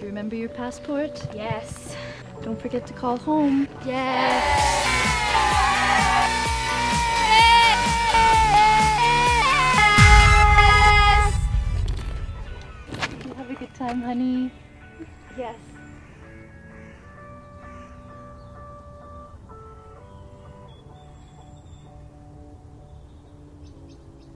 you remember your passport? Yes. Don't forget to call home. Yes. You have a good time, honey. Yes.